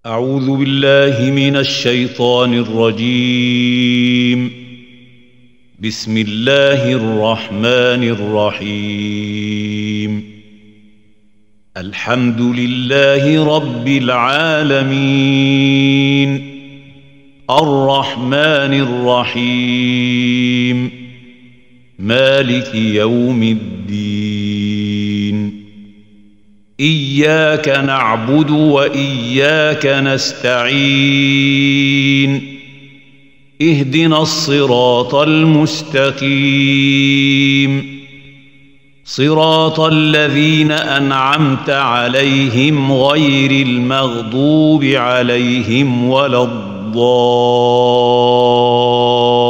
أعوذ بالله من الشيطان الرجيم. بسم الله الرحمن الرحيم. الحمد لله رب العالمين، الرحمن الرحيم، مالك يوم الدين. إياك نعبد وإياك نستعين. اهدنا الصراط المستقيم، صراط الذين أنعمت عليهم غير المغضوب عليهم ولا الضالين.